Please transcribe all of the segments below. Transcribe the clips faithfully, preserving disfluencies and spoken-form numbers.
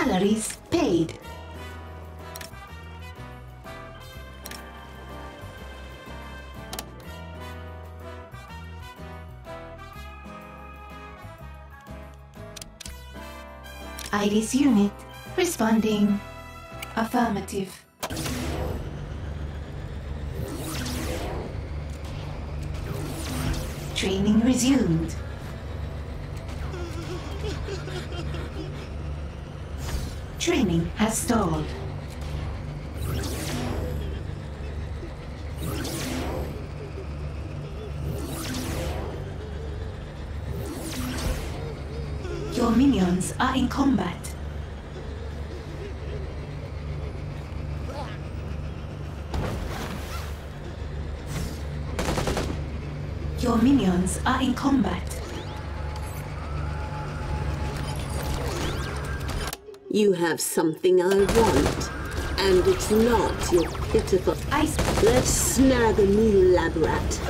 Salaries paid. Iris unit responding. Affirmative. Training resumed. Training has stalled. Your minions are in combat. Your minions are in combat. You have something I want, and it's not your pitiful... Ice. Let's snag a new lab rat.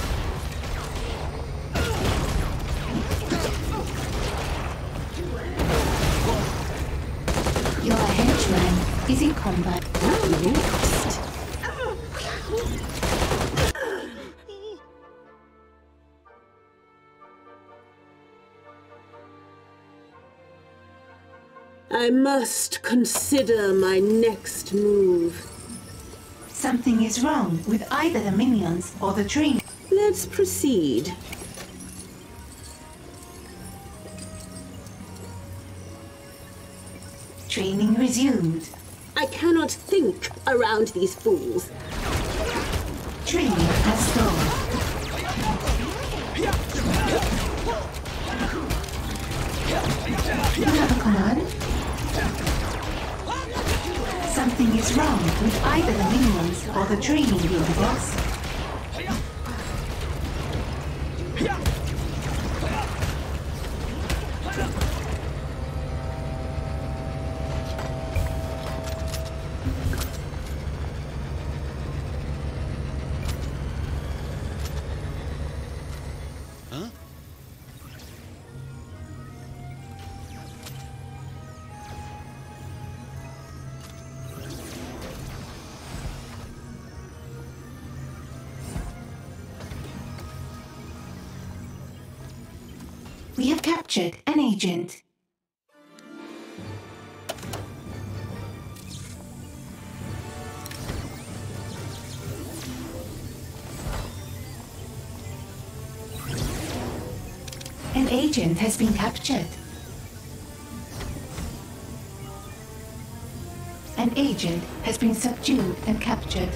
Your henchman is in combat. Next. I must consider my next move. Something is wrong with either the minions or the train. Let's proceed. Training resumed. I cannot think around these fools. Training has stalled. You have a command? Something is wrong with either the minions or the training unit, boss. We have captured an agent. An agent has been captured. An agent has been subdued and captured.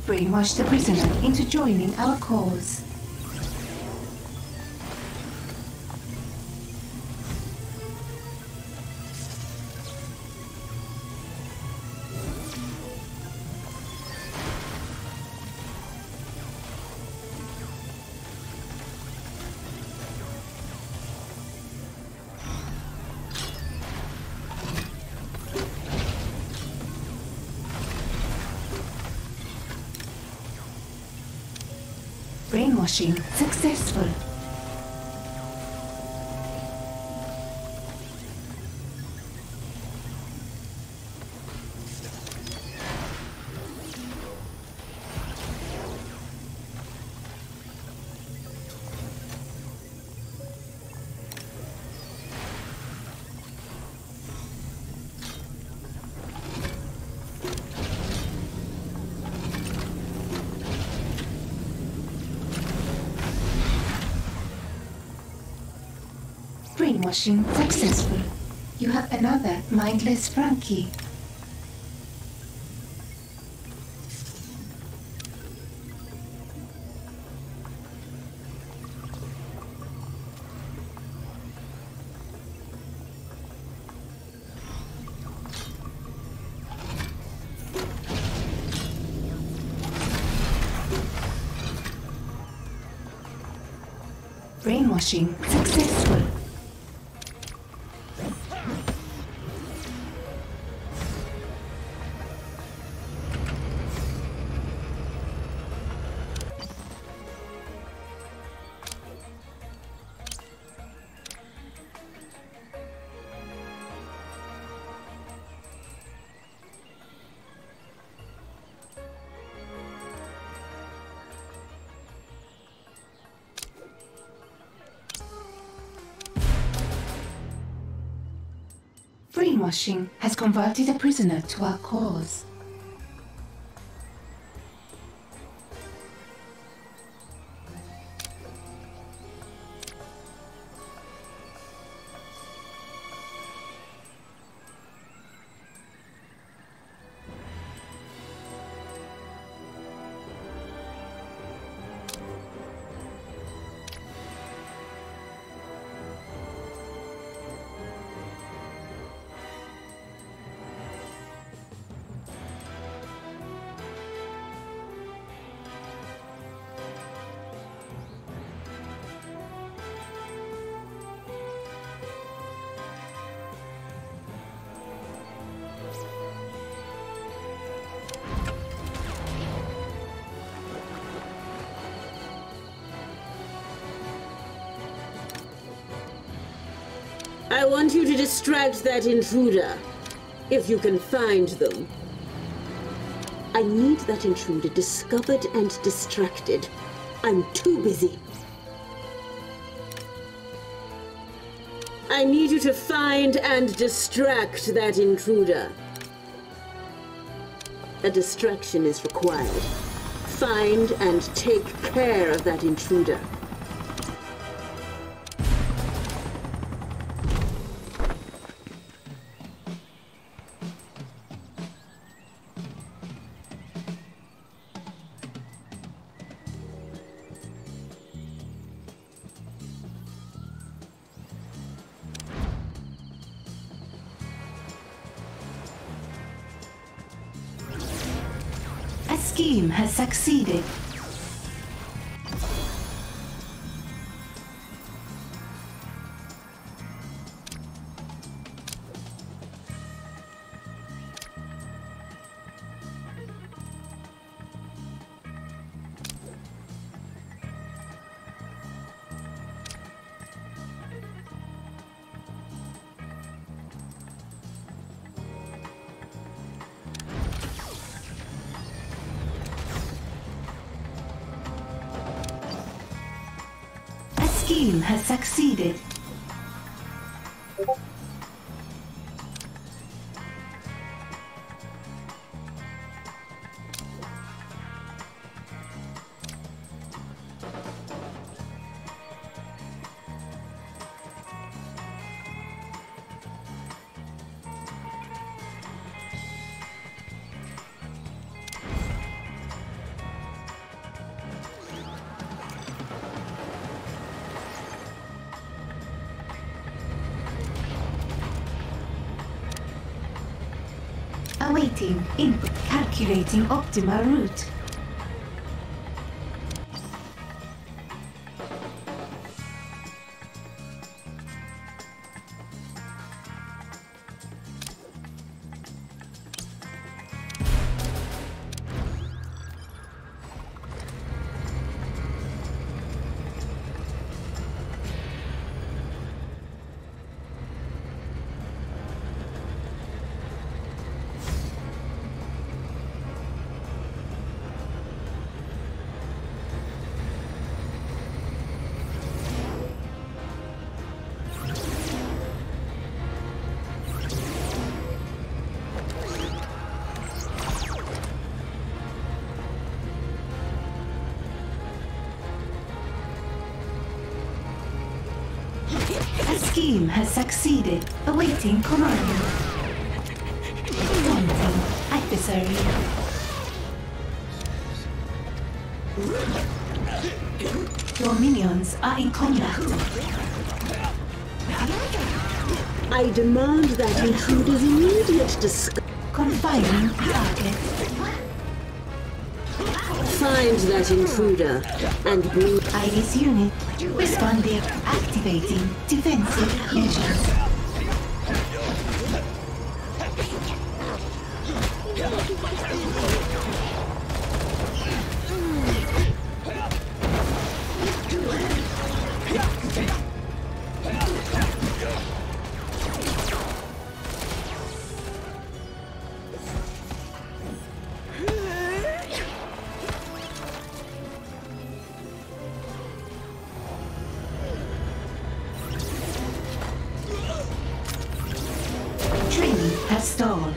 brainwash the prisoner into joining our cause. Brainwashing successful. Brainwashing successful. You have another mindless Frankie. Brainwashing successful. Brainwashing has converted a prisoner to our cause. I want you to distract that intruder, if you can find them. I need that intruder discovered and distracted. I'm too busy. I need you to find and distract that intruder. A distraction is required. Find and take care of that intruder. A scheme has succeeded. Scheme has succeeded. Awaiting input. Calculating optimal route. A scheme has succeeded. Awaiting command. Daunting adversary. Your minions are in combat. I demand that intruder's immediate discovery. Confining target. Find that intruder and bring Iris unit responding. Activating defensive measures. Training has stalled.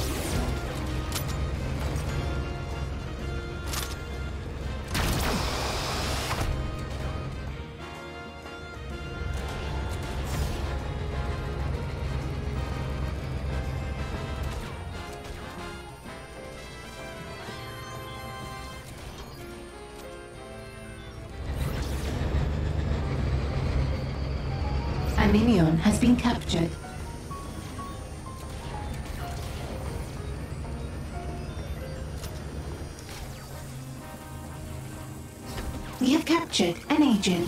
A minion has been captured. We have captured an agent.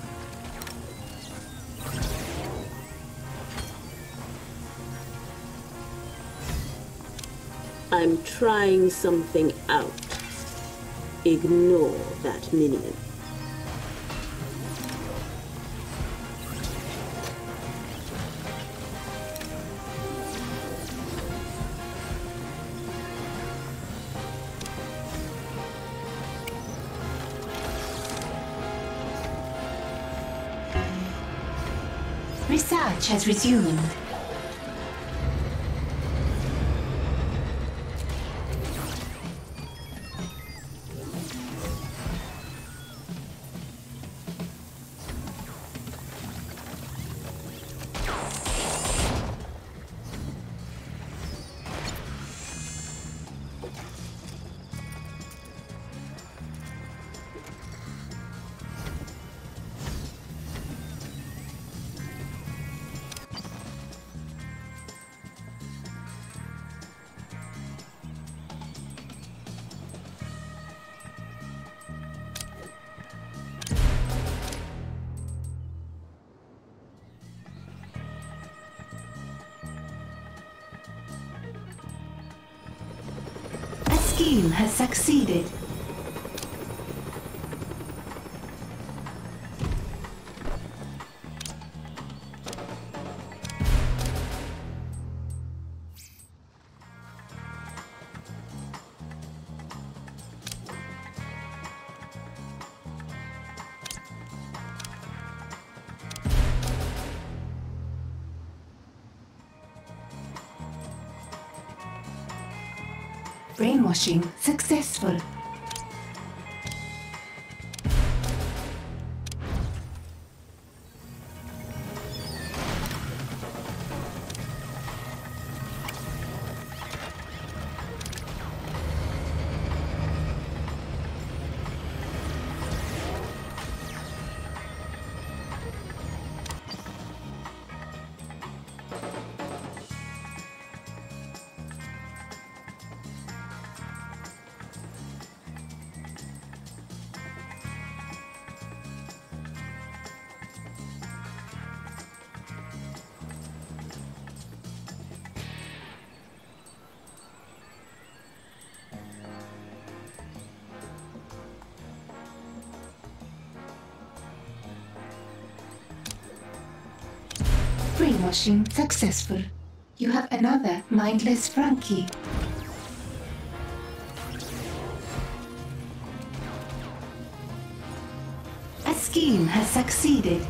I'm trying something out. Ignore that minion. Research has resumed. Scheme has succeeded. Brainwashing successful. Brainwashing successful. You have another mindless Frankie. A scheme has succeeded.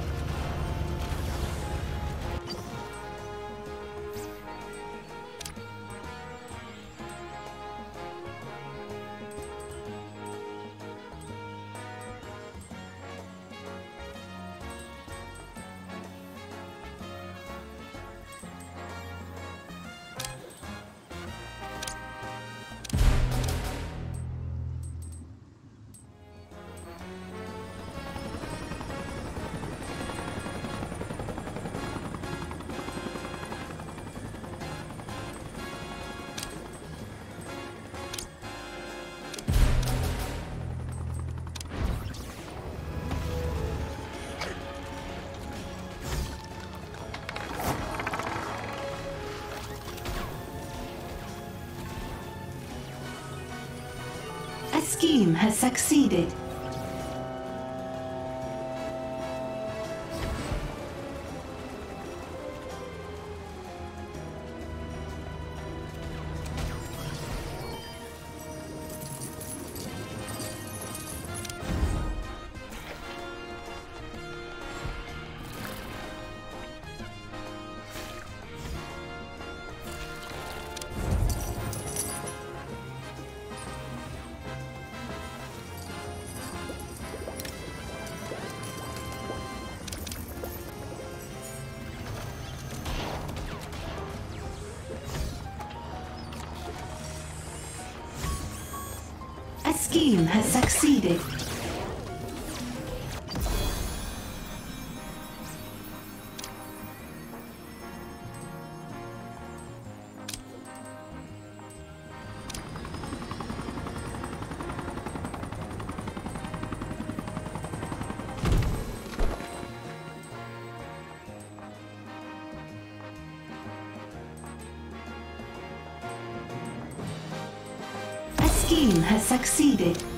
A scheme has succeeded. A scheme has succeeded. A scheme has succeeded.